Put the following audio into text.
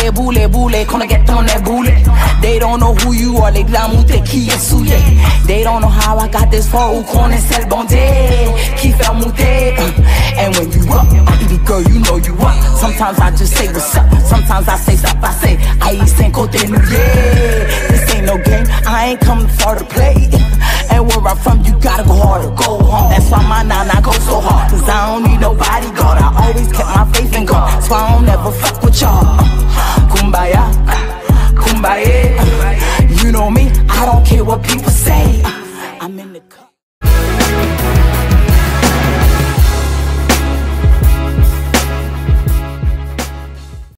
de boule, boule, qu'on get on that boule. They don't know who you are, les glamour, t'es qui est souillé. They don't know how I got this far, ou qu'on est celle bondée, qui fait monter. And when you up, baby girl, you know you up. Sometimes I just say what's up, sometimes I say stuff, I say, I ain't côté nous, yeah. This ain't no game, I ain't coming for to play. And where I'm from, you gotta go hard or go home. That's why my nana go so hard, cause I don't need no bodyguard. I always kept my faith in God, so I don't ever fuck with y'all.